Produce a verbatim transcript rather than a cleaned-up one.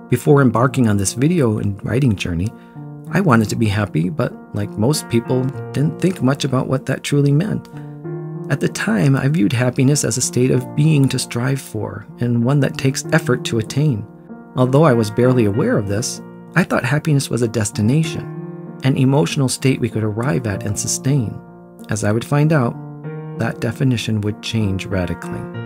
Before embarking on this video and writing journey, I wanted to be happy, but like most people, didn't think much about what that truly meant. At the time, I viewed happiness as a state of being to strive for, and one that takes effort to attain. Although I was barely aware of this, I thought happiness was a destination, an emotional state we could arrive at and sustain. As I would find out, that definition would change radically.